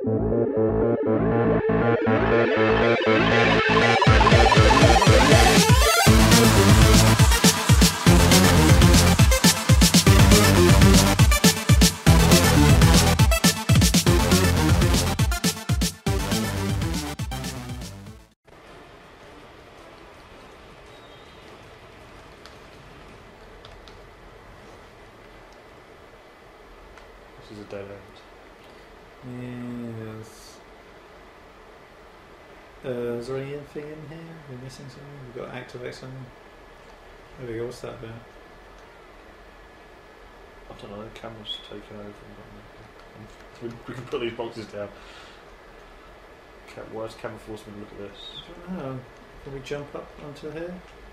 This is a dead end. Yes. Is there anything in here? Are we missing something? We've got to activate something. There we go, what's that about? I don't know, the camera's taken over. We can put these boxes down. Where's camera force when you look at this? I don't know. Can we jump up onto here?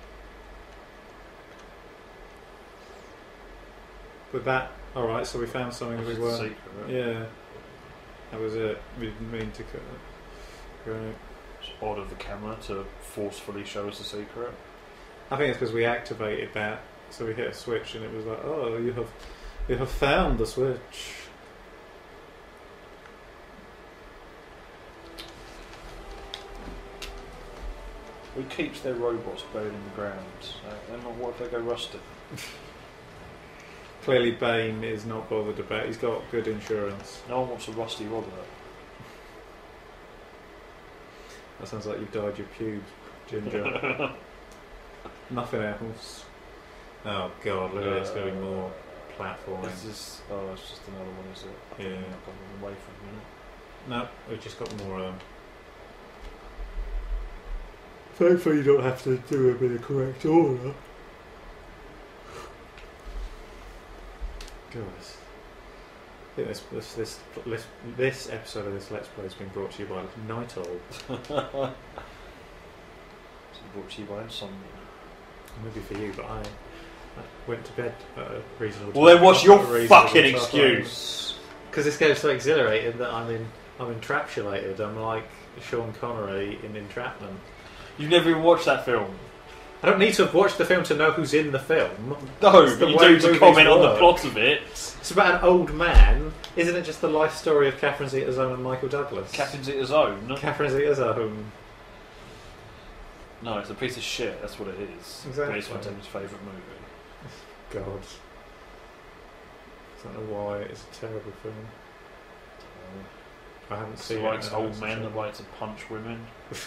With that, alright, so we found something that we weren't. Secret, right? Yeah. That was it. We didn't mean to cut it. Right. It's odd of the camera to forcefully show us the secret. I think it's because we activated that, so we hit a switch and it was like, oh, you have found the switch. Who keeps their robots buried in the ground? And what if they go rusty? Clearly Bane is not bothered about. He's got good insurance. No one wants a rusty robot. That sounds like you've dyed your pubes, Ginger. Nothing else. Oh god, look at this going more platforming. It's just another one, is it? I Yeah. think I've gone away for a minute. No, we've just got more of them. Thankfully you don't have to do them in the correct order. Guys, I think this episode of this Let's Play has been brought to you by Nitol. It's brought to you by Insomnia. Maybe for you, but I went to bed at a reasonable time. Well then what's your Reasonable fucking time. excuse? Because this game's so exhilarating that I'm entrapsulated. I'm like Sean Connery in Entrapment. You've never even watched that film? I don't need to have watched the film to know who's in the film. No, It's but the you way do to movies comment on the work. plot of it. It's about an old man. Isn't it just the life story of Catherine Zeta-Jones and Michael Douglas? Catherine Zeta-Jones. Catherine Zeta-Jones. No, it's a piece of shit, that's what it is. Exactly. But it's my dad's favourite movie. God. I don't know why it's a terrible film. I haven't It's seen like it. old men that like to punch women.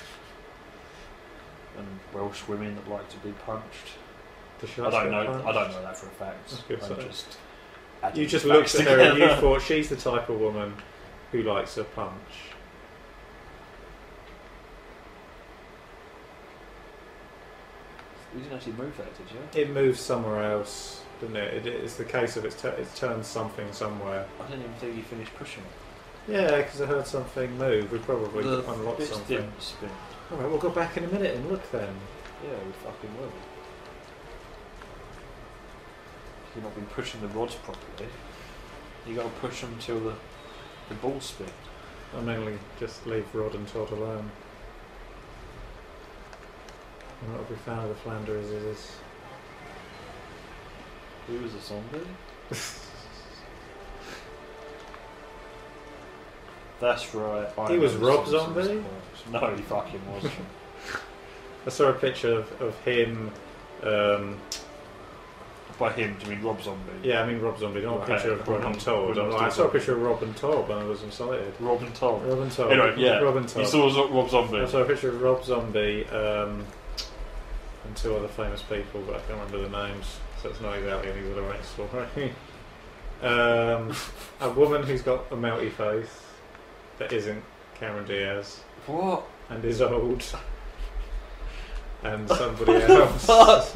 And Welsh women that like to be punched. I don't know that for a fact. You just looked at her and you thought she's the type of woman who likes a punch. You didn't actually move that, did you? It moves somewhere else, didn't it? It's the case of it's turned something somewhere. I didn't even think you finished pushing it. Yeah, because I heard something move. We probably unlocked bits something. didn't spin. Alright, we'll go back in a minute and look then. Yeah, we fucking will. You've not been pushing the rods properly. You got to push them till the balls spin. I mainly just leave Rod and Todd alone. I'm not a big fan of the Flanders is. Who was a zombie? That's right. He was Rob Zombie? No, he fucking wasn't. I saw a picture of him. By him, do you mean Rob Zombie? Yeah, I mean Rob Zombie, not a picture of Rob and Todd. I saw a picture of Rob and Todd and I was excited. Rob and Todd. Rob and Todd. Anyway, yeah. Rob and Todd. You saw Rob Zombie. I saw a picture of Rob Zombie and two other famous people, but I can't remember the names, so it's not exactly any of the right story. A woman who's got a melty face that isn't Cameron Diaz. What? And is old. And somebody else. Fuck?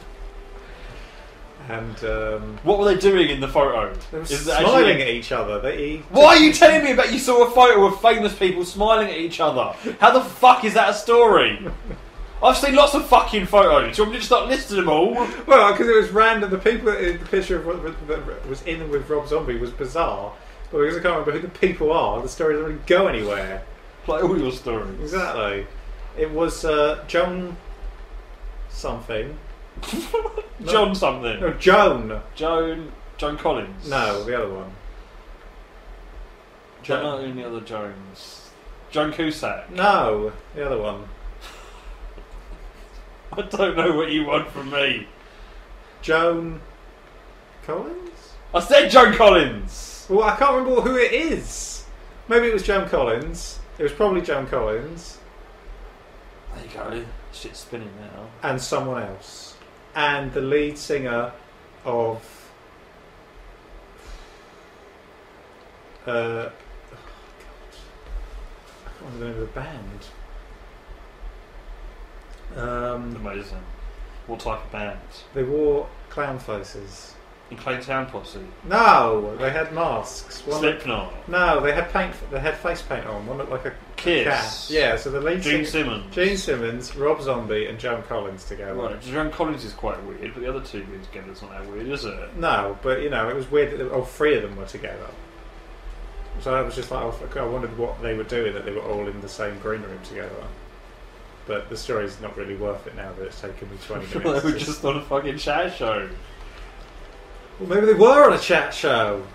And what were they doing in the photo? they were Is it smiling actually- at each other. Why are you telling me about you saw a photo of famous people smiling at each other? How the fuck is that a story? I've seen lots of fucking photos. Do you want me to just start listing them all? Well, because it was random. The people in the picture that was in with Rob Zombie was bizarre. But because I can't remember who the people are, the story doesn't really go anywhere. Like all your stories. Exactly. It was Joan something. John something. No, Joan. Joan Collins. No, the other one. Not any other Jones. Joan Cusack. No, the other one. I don't know what you want from me. Joan Collins? I said Joan Collins! Well, I can't remember who it is. Maybe it was Joan Collins. It was probably Joan Collins. There you go. Shit's spinning now. And someone else. And the lead singer of... oh, God. I can't remember the name of the band. Amazing. What type of band? They wore clown faces. In Town Posse? No, they had masks. One Slipknot? No, they had paint. They had face paint on. One looked like a Kiss? cat. Yeah, so the lead Gene singer, Simmons? Gene Simmons, Rob Zombie, and Joan Collins together. Right, Joan Collins is quite weird, but the other two being together is not that weird, is it? No, but you know, it was weird that all three of them were together. So I was just like, I wondered what they were doing, that they were all in the same green room together. But the story's not really worth it now that it's taken me 20 minutes. They were just on a fucking chat show. Well, maybe they were on a chat show.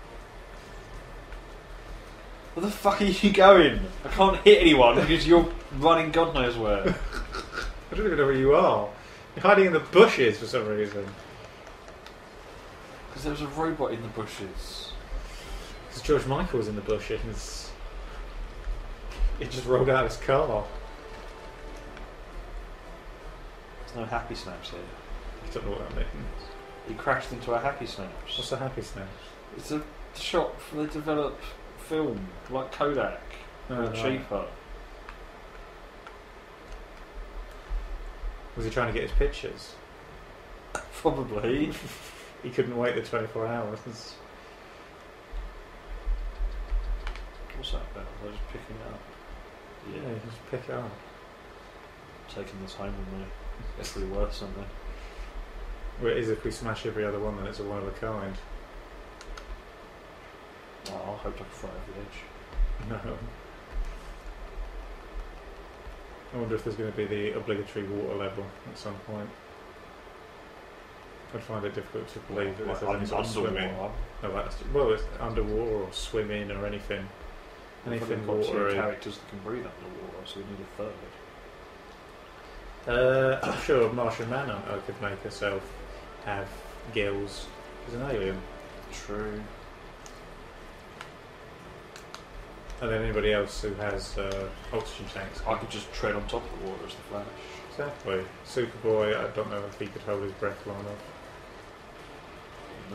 Where the fuck are you going? I can't hit anyone because you're running God knows where. I don't even know where you are. You're hiding in the bushes for some reason. Because there was a robot in the bushes. Because George Michael was in the bushes. He just rolled out of his car. There's no happy snaps here. I don't know what that means. He crashed into a happy snaps. What's a happy snaps? It's a shop where they develop film, like Kodak, Oh, cheaper. Was he trying to get his pictures? Probably. He couldn't wait the 24 hours. What's that about? They're just picking it up. Yeah, you just pick it up. Taking this home with me. It's really worth something. Well, it is if we smash every other one, then it's a one of a kind. Oh, I hope I can fly over the edge. No. I wonder if there's going to be the obligatory water level at some point. I'd find it difficult to believe that there's any sort of swimming. No, that's, well, it's underwater or swimming or anything. Anything watery. Characters that can breathe underwater, so we need a third. I'm sure Martian Manhunter could make herself have gills. She's an alien. True. And then anybody else who has oxygen tanks. I could just tread on top of the water as the Flash. Exactly. Superboy, I don't know if he could hold his breath long enough. No.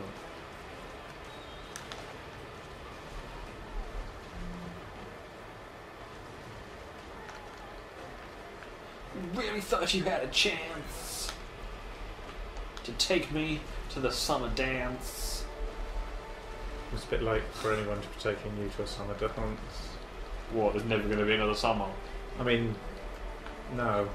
Really thought you had a chance to take me to the summer dance. It's a bit late for anyone to be taking you to a summer dance. What, there's never going to be another summer? I mean, no.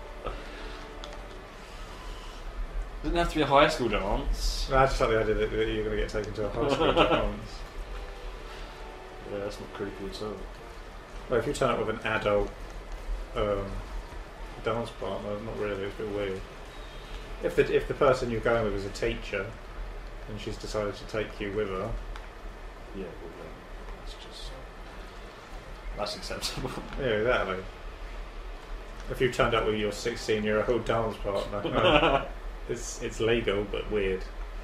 Doesn't have to be a high school dance. No, I just like the idea that you're going to get taken to a high school dance. Yeah, that's not creepy at all. Well, if you turn up with an adult dance partner, not really, it's a bit weird. If the person you're going with is a teacher, and she's decided to take you with her. Yeah, well, that's acceptable. Yeah, exactly. If you turned up with your 16-year-old dance partner, it's legal but weird.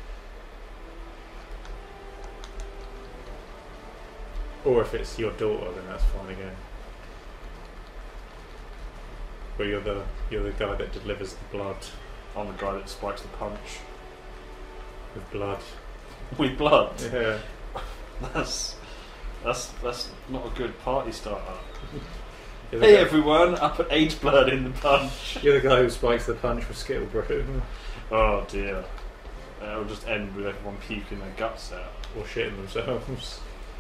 Or if it's your daughter, then that's fine again. But you're the guy that delivers the blood. I'm the guy that spikes the punch. With blood. With blood? Yeah. That's not a good party starter. Hey everyone, I put age blood in the punch. You're the guy who spikes the punch with Skittle Brew. Oh dear. It'll just end with everyone puking their guts out. Or shitting themselves.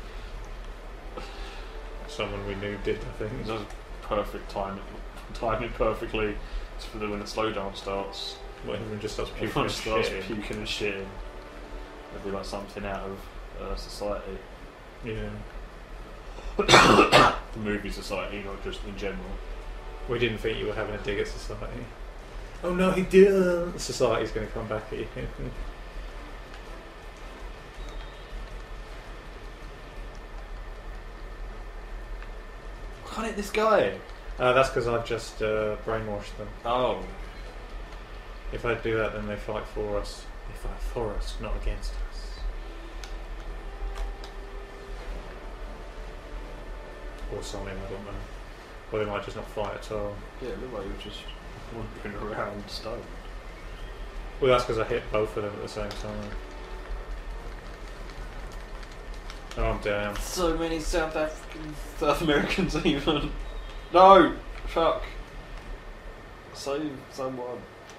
Someone we knew did, I think. Just perfect time it perfectly for when the slow dance starts. Well, everyone just starts puking Everyone and starts shitting. puking and shitting. It'll be like something out of society. Yeah. The movie society, not just in general. We didn't think you were having a dig at society. Oh no, he didn't! Society's going to come back at you. can't hit this guy. That's because I've just brainwashed them. Oh. If I do that, then they fight for us. They fight for us, not against us. Or something, I don't know. Or they might just not fight at all. Yeah, it looked like you were just wandering around stone. Well, that's because I hit both of them at the same time. Oh, I'm down. So many South Americans even. No! Fuck. Save someone.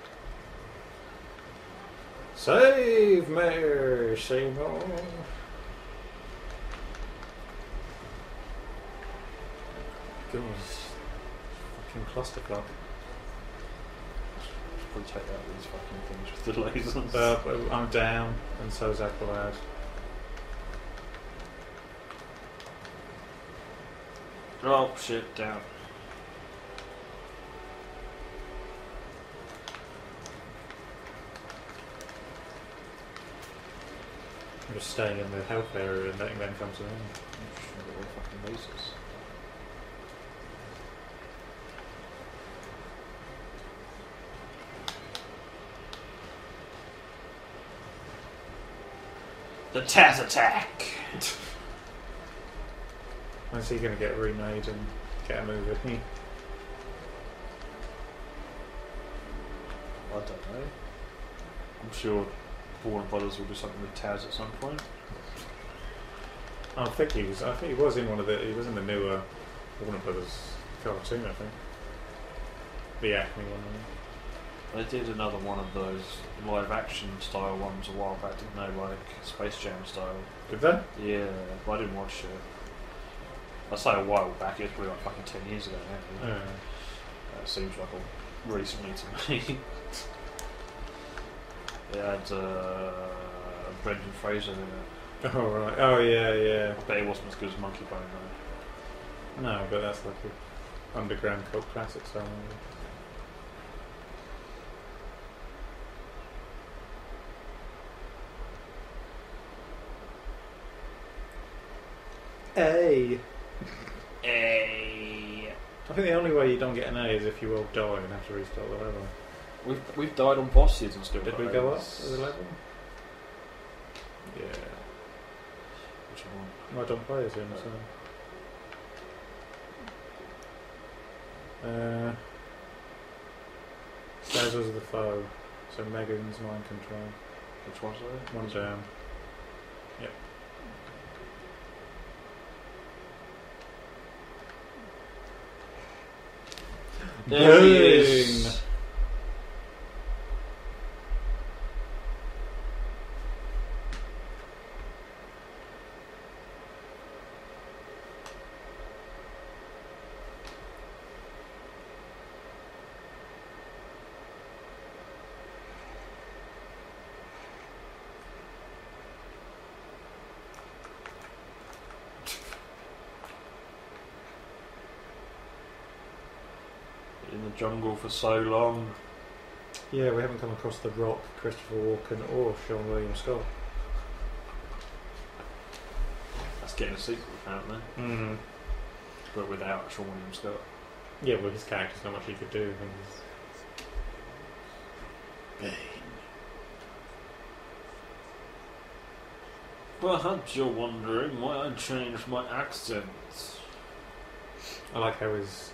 Save me, Seymour. God, fucking clusterfuck. Probably take out these fucking things with the lasers. I'm down, and so's Aqualad. Oh shit, down. I'm just staying in the health area and letting them come to me. All fucking lasers. The Taz attack! When's he going to get remade and get a movie? I don't know. I'm sure Warner Brothers will do something with Taz at some point. I think he was in one of the. He was in the newer Warner Brothers cartoon, I think. The Acme one. They did another one of those live action style ones a while back, didn't they? Like Space Jam style. Did they? Yeah, but I didn't watch it. I say a while back, it was probably like fucking 10 years ago now. Yeah. It seems like recently to me. It had Brendan Fraser in it. Oh right. Oh yeah. I bet it wasn't as good as Monkey Bone though. No, but that's like an underground cult classic song. A. I think the only way you don't get an A is if you all die and have to restart the level. We've died on bosses and still. Did we go up to the level? Yeah. Which one? I don't play as him, so. Dazzles of the foe. So Megan's mind control. Which one's that? One down. Yep. There he is. In the jungle for so long. Yeah, we haven't come across The Rock, Christopher Walken, or Sean William Scott. That's getting a sequel apparently. Mm. But without Sean William Scott. Yeah, well, his character's not much he could do. Bane. Perhaps you're wondering why I changed my accent. I like how his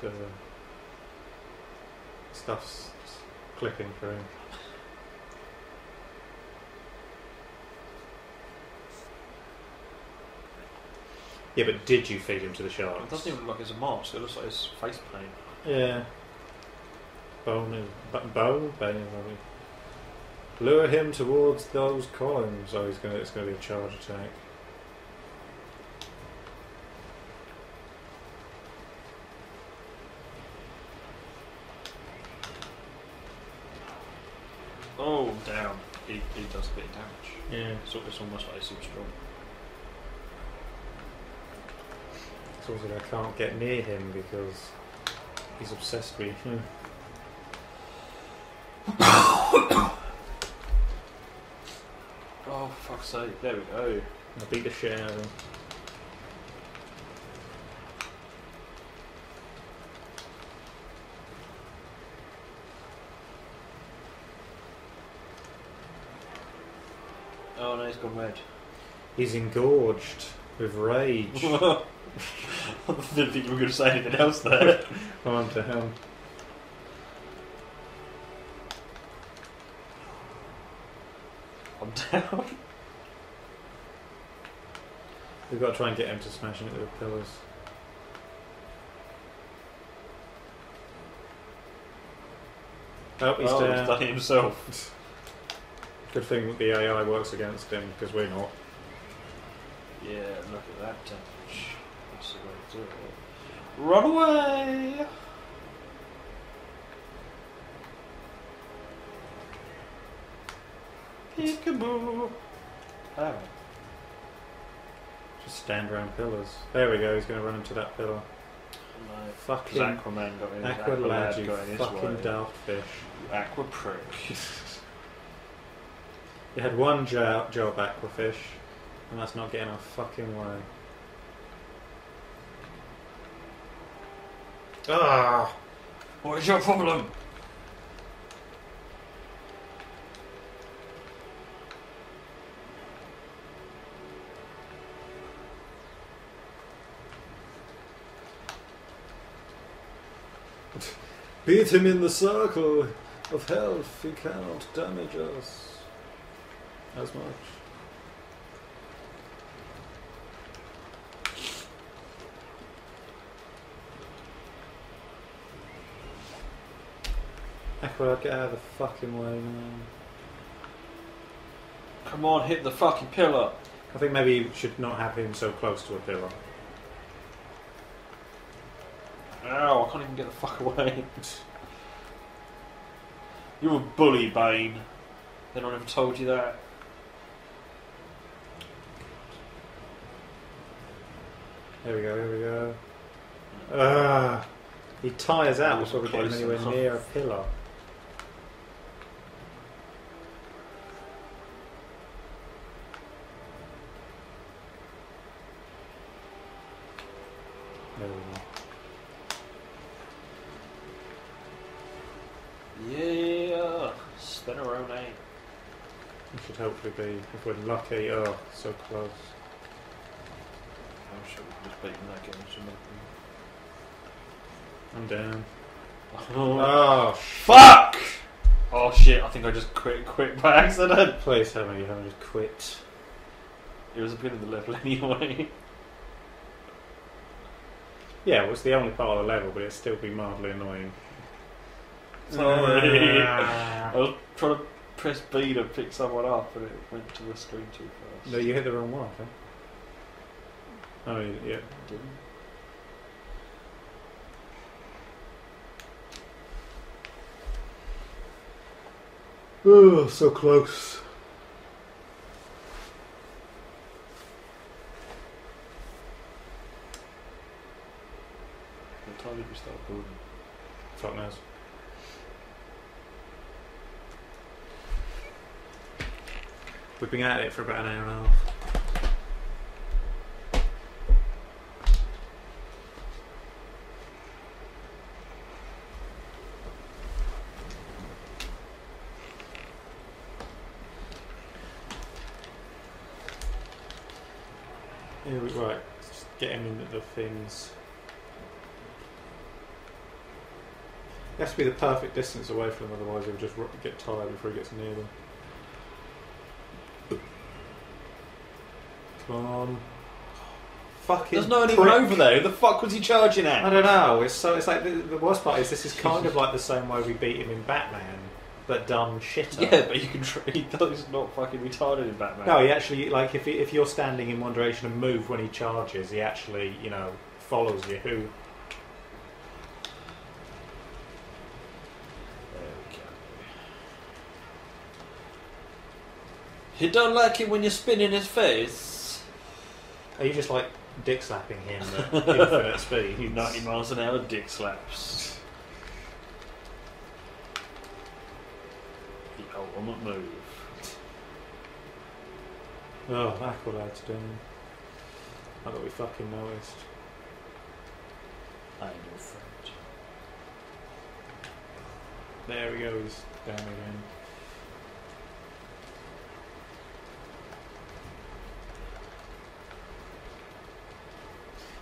stuff's clicking for him. Yeah, but did you feed him to the sharks? It doesn't even look like it's a mask, it looks like it's face paint. Yeah. Bone. Bane. Lure him towards those columns. Oh, it's going to be a charge attack. Oh, down. He does a bit of damage. Yeah. So it's almost like he's super strong. It's also I can't get near him because he's obsessed with you. Oh, for fuck's sake. There we go. I beat the shit out of him. He's gone red. He's engorged with rage. I didn't think you were going to say anything else there. I'm down. I'm down. We've got to try and get him to smash into the pillars. Oh, he's down. He's done it himself. Good thing that the AI works against him, because we're not. Yeah, look at that damage. That's the way to do it. Run away! Peekaboo! Ow. Just stand around pillars. There we go, he's going to run into that pillar. No, Fucking Aquaman got in. Aqua lad, you got in his fucking way. daft fish. You aqua prick. You had one job, Aquafish, and that's not getting our fucking way. Ah! What is your problem? Beat him in the circle of health, he cannot damage us as much. Aqua, get out of the fucking way, man. Come on, hit the fucking pillar. I think maybe you should not have him so close to a pillar. Ow, I can't even get the fuck away. You're a bully, Bane. Then I never told you that. There we go, here we go. Ah! He tires out before we get him anywhere near a pillar. There we go. Yeah, Spinnerone. We should hopefully be, if we're lucky, oh, so close. I'm sure we've just beaten that game, shouldn't I'm down. we? Oh, fuck! Oh shit, I think I just quit by accident. please tell me you haven't just quit. It was a bit of the level anyway. Yeah, well, it's the only part of the level, but it'd still be mildly annoying. Sorry. I was trying to press B to pick someone up and it went to the screen too fast. No, you hit the wrong one, huh? Oh, yeah. Didn't. Oh, so close. What time did we start building? Fuck knows. We've been at it for about an hour and a half. Right, let's just get him into the things. It has to be the perfect distance away from them, otherwise he'll just get tired before he gets near them. Come on. Fucking There's no one prick. even over there. Who the fuck was he charging at? I don't know. It's like the worst part is this is kind of like the same way we beat him in Batman, but done shitter. Yeah, but you can. He does not fucking retarded in Batman. No, he actually, like, if you're standing in one direction and move when he charges, he actually, you know, follows you. Who? There we go. He don't like it when you spin in his face. Are you just like dick slapping him at infinite speed? 90 miles an hour dick slaps. The ultimate move. Oh, Aqualad's down. I thought we fucking noticed. I ain't your friend. There we go, he's down again.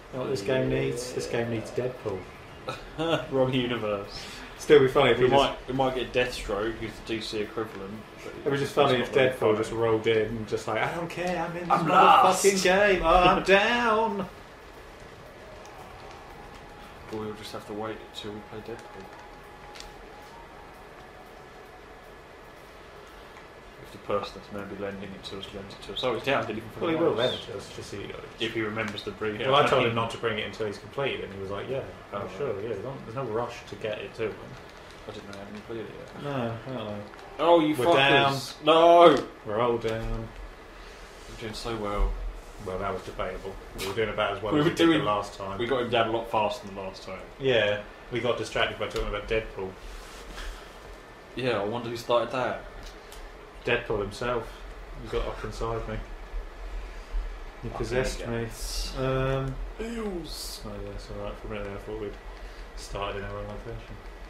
You know what this game needs? This game needs Deadpool. Wrong universe. Still be funny if we might get Deathstroke, who's the DC equivalent. It was just funny if Deadpool just rolled in and just like, I don't care, I'm in this lost. motherfucking game. Oh, I'm down. Or we'll just have to wait until we play Deadpool. If the person that's going to be lending it to us lends it to us. Oh, he's down, didn't he? Well, he will lend it to us, just so if he remembers to bring it. Well, I told him not to bring it until he's completed, and he was like, yeah, I'm sure, yeah, there's no rush to get it to him. I didn't know I hadn't completed it yet. No, I don't know. Oh, you We're fuckers! down. No! We're all down. We're doing so well. Well, that was debatable. We were doing about as well We as were we did doing- the last time. We got him down a lot faster than the last time. Yeah, we got distracted by talking about Deadpool. Yeah, I wonder who started that. Deadpool himself. He got up inside me. He possessed me. Eels. Oh yeah, it's alright. For a minute there, I thought we'd started in our own location.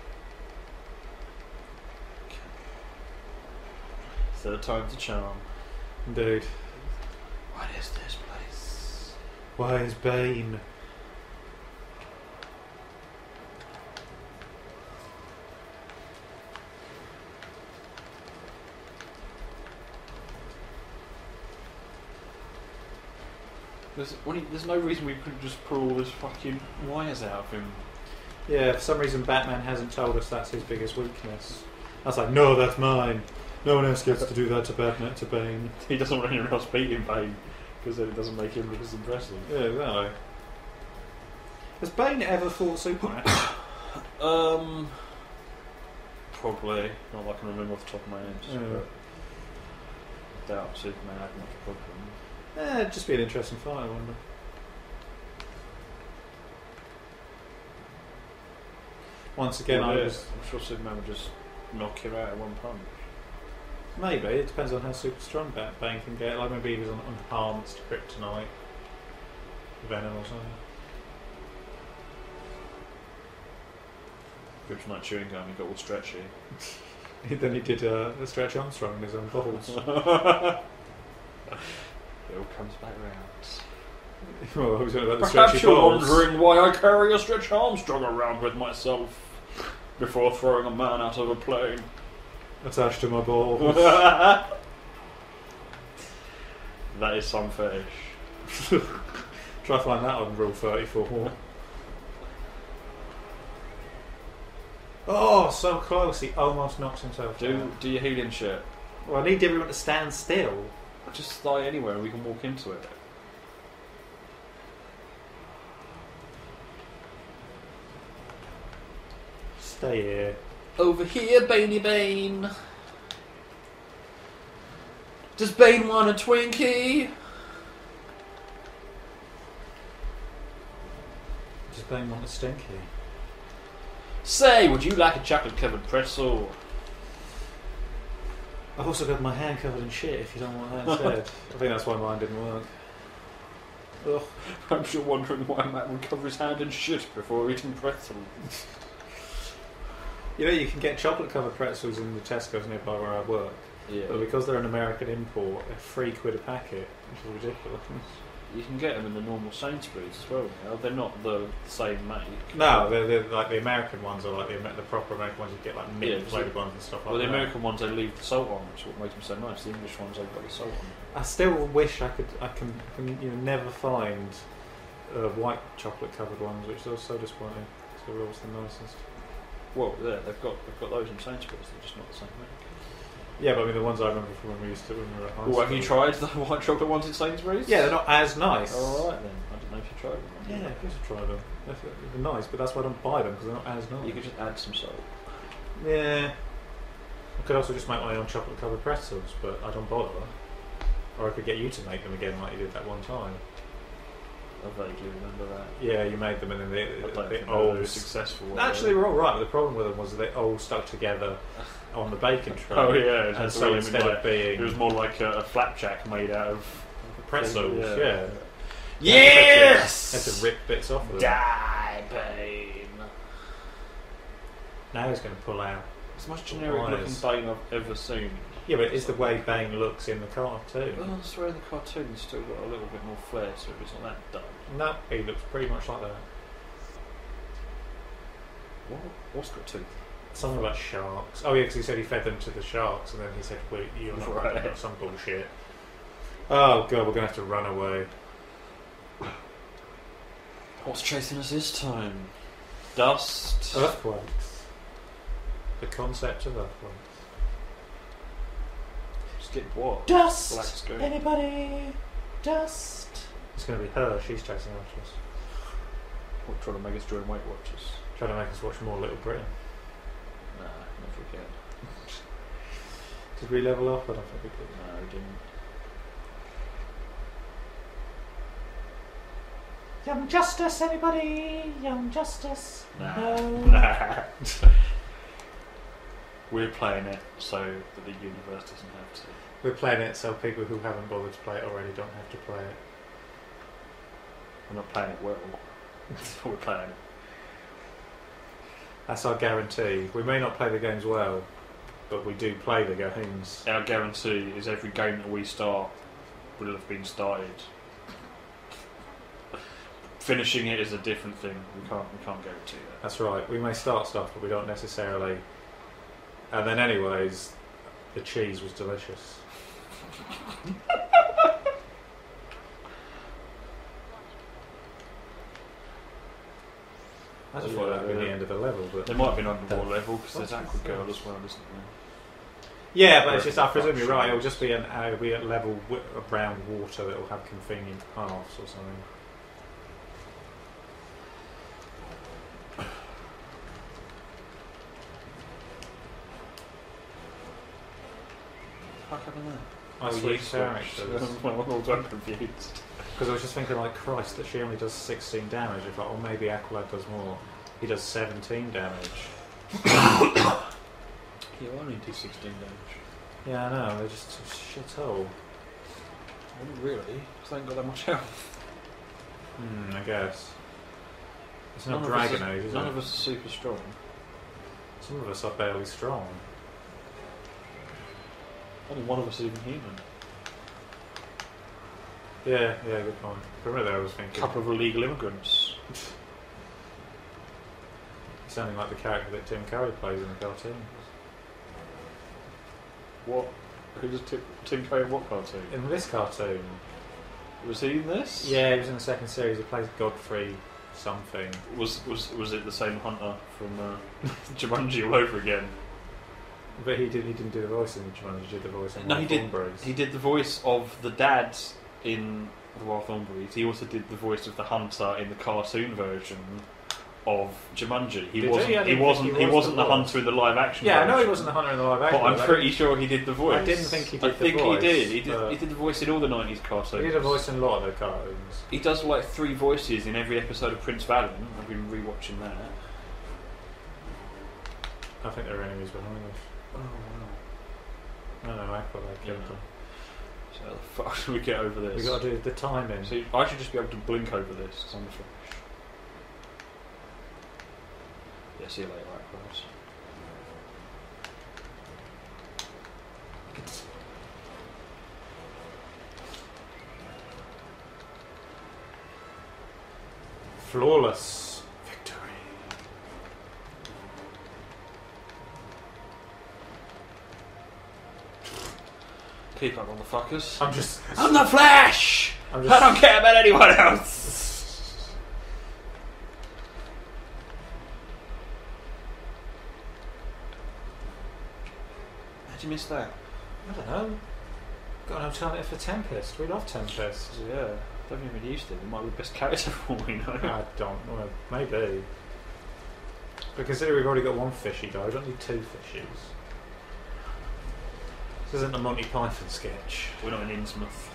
Third time's a charm. Indeed. What is this place? Why is Bane? There's no reason we couldn't just pull all this fucking wires out of him. Yeah, for some reason Batman hasn't told us that's his biggest weakness. I was like, no, that's mine. No one else gets to do that to Batman, to Bane. He doesn't want anyone else beating Bane, because then it doesn't make him look as impressive. Yeah, exactly. Has Bane ever fought Superman? Probably. Not that I can remember off the top of my head. Yeah. But I doubt Superman had much problem. It'd just be an interesting fight, I wonder. Once again, I'm sure Superman would just knock him out in one punch. Maybe, it depends on how super strong Bane can get. Like maybe he was on enhanced kryptonite venom or something. Kryptonite chewing gum, he got all stretchy. Then he did a Stretch Armstrong in his own balls. It all comes back round. Well, I was talking about the Perhaps stretchy you're balls. wondering why I carry a Stretch Armstrong around with myself before throwing a man out of a plane. Attached to my balls. That is some fetish. Try to find that on Rule 34. Oh, so close. He almost knocks himself down. Do your healing shit. Well, I need everyone to stand still. Just lie anywhere and we can walk into it. Stay here. Over here, Baney Bane. Does Bane want a Twinkie? Does Bane want a stinky? Say, would you like a chocolate-covered pretzel? I've also got my hand covered in shit if you don't want that instead. I think that's why mine didn't work. Ugh. I'm sure wondering why Matt would cover his hand in shit before eating pretzel. You know, you can get chocolate covered pretzels in the Tesco's nearby where I work. Yeah. But because they're an American import, they're £3 a packet, which is ridiculous. You can get them in the normal Sainsbury's as well now. They're not the same make. No, they're like the American ones are like the proper American ones. You get like mint flavoured ones and stuff like that. Well, the American ones they leave the salt on, which is what makes them so nice. The English ones they've got the salt on. I still wish I can never find white chocolate covered ones, which is so disappointing. So they're always the nicest. Well, yeah, they've got those in Sainsbury's. They're just not the same make. Yeah, but I mean the ones I remember from when we were at high school. Well, have you tried the white chocolate ones in Sainsbury's? Yeah, they're not as nice. All right then. I didn't know if you tried them. Yeah, of course I've tried them. They're nice, but that's why I don't buy them because they're not as nice. You could just add some salt. Yeah. I could also just make my own chocolate covered pretzels, but I don't bother. Or I could get you to make them again like you did that one time. I vaguely remember that. Yeah, you made them and then I don't they think all they were successful. Actually, they were all right, but the problem with them was they all stuck together on the bacon tray. Oh yeah, and so instead of being it was more like a flapjack made out of pretzels, yeah. Yes! Had to rip bits off of them. Die, Bane. Now he's going to pull out. It's the most generic looking Bane I've ever seen. Yeah, but it's the way Bane looks in the cartoon. Well, I swear in the cartoon he's still got a little bit more flair, so it's not that dumb. No, he looks pretty much like that. What's got teeth? Something about sharks. Oh yeah, because he said he fed them to the sharks, and then he said, "Well, you're not right. About some bullshit." Oh god, we're gonna have to run away. What's chasing us this time? Dust. Earthquakes. The concept of earthquakes. Just get what? Dust. Anybody? Dust. It's gonna be her. She's chasing after us. What, trying to make us join Weight Watchers? Trying to make us watch more Little Britain. Nah, never again. Did we level up? I don't think we did. No, we didn't. Young Justice, anybody? Young Justice? Nah. No. Nah. We're playing it so that the universe doesn't have to. We're playing it so people who haven't bothered to play it already don't have to play it. We're not playing it well. We're playing it. That's our guarantee. We may not play the games well, but we do play the games. Our guarantee is every game that we start will have been started. Finishing it is a different thing. We can't guarantee that. That's right. We may start stuff, but we don't necessarily. And then, anyways, the cheese was delicious. I just thought that would be the end of the level, but there might be an underwater level because there's Aqua Girl as well, isn't there? yeah, but it's just I presume you're right. It'll just be it'll be at level around water that will have convenient paths or something. Fuck happened there? I switched characters. I'm all done confused. Because I was just thinking, like, Christ, that she only does 16 damage. I thought, oh, maybe Aqualad does more. He does 17 damage. Yeah, I only do 16 damage. Yeah, I know, they're just a shithole. Well, really? Because they ain't got that much health. I guess. It's not Dragon Age, is it? None of us are super strong. Some of us are barely strong. Only one of us is even human. Yeah, good point. For a minute there I was thinking... A couple of illegal immigrants. Sounding like the character that Tim Curry plays in the cartoon. What? Who does Tim Curry in what cartoon? In this cartoon. Was he in this? Yeah, he was in the second series. He plays Godfrey something. Was it the same hunter from Jumanji all over again? But he didn't do the voice in Jumanji. He did the voice in Wild Thornberrys. He did the voice of the dad in the Wild Thornberrys. He also did the voice of the hunter in the cartoon version of Jumanji. He wasn't the hunter in the live action. Yeah, version. I know he wasn't the hunter in the live action. But I'm pretty sure he did the voice. I didn't think he did the voice. I think he did. He did the voice in all the 90s cartoons. He did a voice in a lot of the cartoons. He does like 3 voices in every episode of Prince Valiant. I've been rewatching that. I think there are enemies behind us. Oh wow. No, Aqualad killed them. So how the fuck do we get over this? We got to do the timing. See, I should just be able to blink over this because I'm a flash. Yeah, see you later, Aqualad. Flawless victory. Keep up, motherfuckers. I'm the Flash! I don't care about anyone else! How'd you miss that? I don't know. Got an alternative for Tempest. We love Tempest. Yeah, don't think we'd used it. It might be the best character for all we know. I don't know. Maybe. But considering we've already got one fishy guy, we don't need 2 fishies. This isn't a Monty Python sketch. We're not in Innsmouth.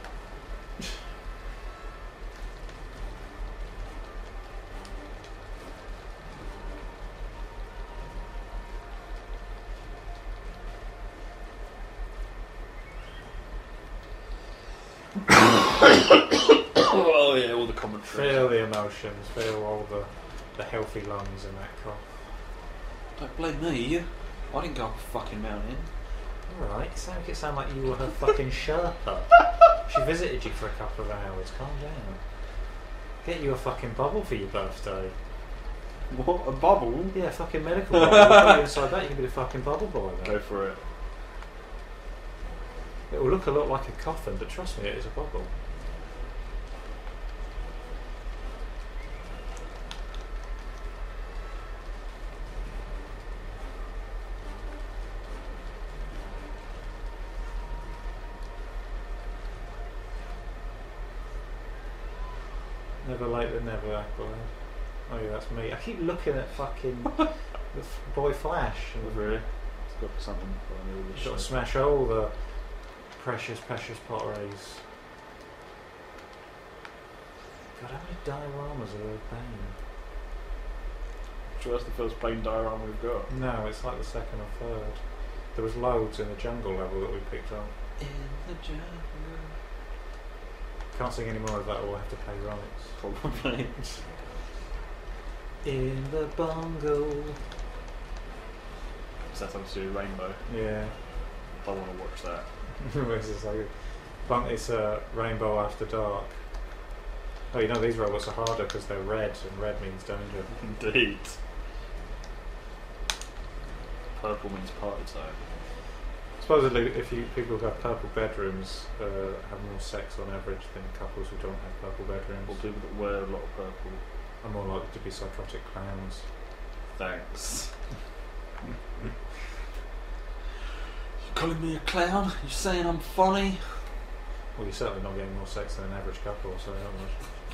Oh yeah, all the commentary. Feel the emotions, feel all the healthy lungs in that cough. Don't blame me. I didn't go up a fucking mountain. Alright, it sounded like you were her fucking Sherpa. She visited you for a couple of hours, calm down. Get you a fucking bubble for your birthday. What? A bubble? Yeah, a fucking medical bubble. Put you inside that, you can be the fucking bubble boy then. Go for it. It will look a lot like a coffin, but trust me, it is a bubble. Never late than never, Aqualad. Oh yeah, that's me. I keep looking at fucking the boy Flash. And really? It's got something for me. You've got to smash all the precious pot rays. God, how many dioramas are there Bane? Sure, that's the first Bane diorama we've got. No, it's like the second or third. There was loads in the jungle level that we picked up. In the jungle. Can't sing any more of that or we'll have to pay rights. Probably. In the bungle. Is that something to do with Rainbow? Yeah. I want to watch that. It's just like it's a Rainbow After Dark. Oh, you know these robots are harder because they're red, and red means danger. Indeed. Purple means party time. Supposedly, if people who have purple bedrooms have more sex on average than couples who don't have purple bedrooms. Or people that wear a lot of purple. Are more likely to be psychotic clowns. Thanks. You calling me a clown? You saying I'm funny? Well, you're certainly not getting more sex than an average couple, so how much?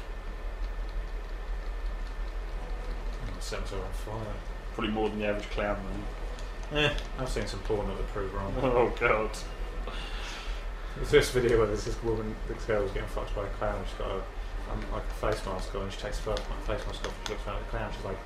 Set myself on fire. Probably more than the average clown, man. I've seen some porn that would prove wrong. Oh god. There's this video where there's this woman, this girl was getting fucked by a clown. She's got like a face mask on, and she takes the face mask off. She looks around at the clown. She's like,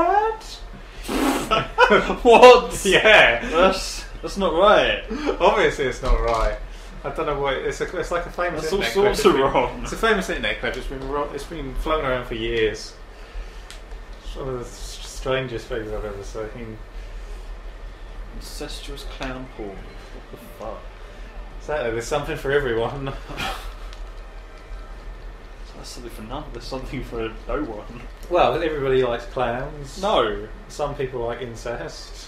"Dad." What? Yeah, that's not right. Obviously, it's not right. I don't know what it's like a famous. That's all internet sorts clip. of wrong. It's a famous internet clip. It's been floating around for years. It's one of the strangest things I've ever seen. Incestuous clown porn. What the fuck? Exactly. There's something for everyone. There's something for none. There's something for no one. Well, everybody likes clowns. No. Some people like incest.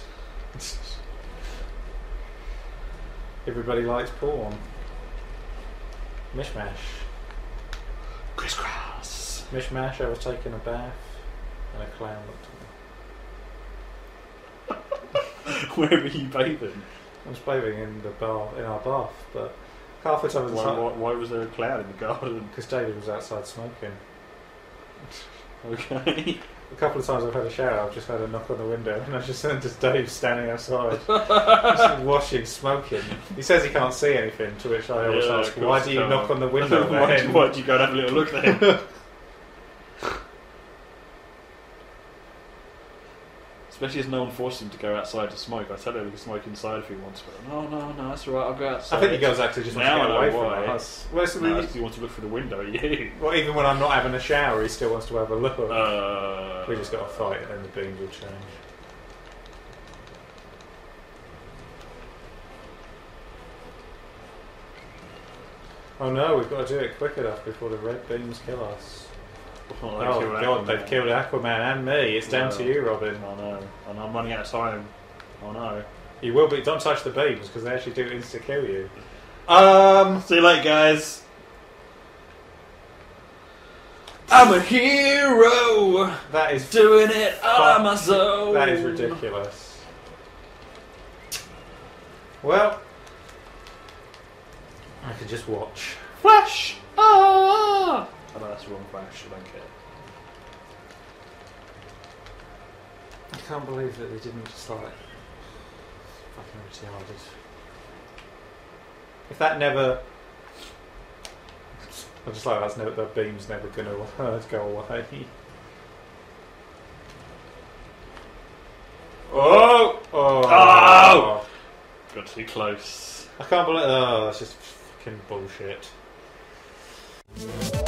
Everybody likes porn. Mishmash. Crisscross. Mishmash, I was taking a bath and a clown looked at me. Where were you bathing? I was bathing in our bath, but half the time of the time. Why was there a clown in the garden? Because David was outside smoking. Okay. A couple of times I've had a shower, I've just had a knock on the window, and I just turned to Dave standing outside, just washing, smoking. He says he can't see anything, to which I always ask, why do you knock on the window then? Why do you go and have a little look then? Especially as no one forced him to go outside to smoke. I tell him he can smoke inside if he wants, but no, that's alright, I'll go outside. I think he goes actually just wants to get away from us. Well, he wants to look through the window, you. Well, even when I'm not having a shower, he still wants to have a look. We just got to fight and then the beams will change. Oh no, we've got to do it quick enough before the red beams kill us. Oh god, they've killed Aquaman and me. It's down to you, Robin. I know. And I'm running out of time. Oh no. You will be. Don't touch the beams because they actually do insta-kill you. See you later, guys. I'm a hero. That is doing it on my own. That is ridiculous. Well, I could just watch. Flash! Ah! Oh no, that's the wrong Flash. I don't care. I can't believe that they didn't just like fucking retarded. If that never, I just like that's never, the beam's never gonna go away. Oh! Oh! Got too close. I can't believe. Oh, that's just fucking bullshit.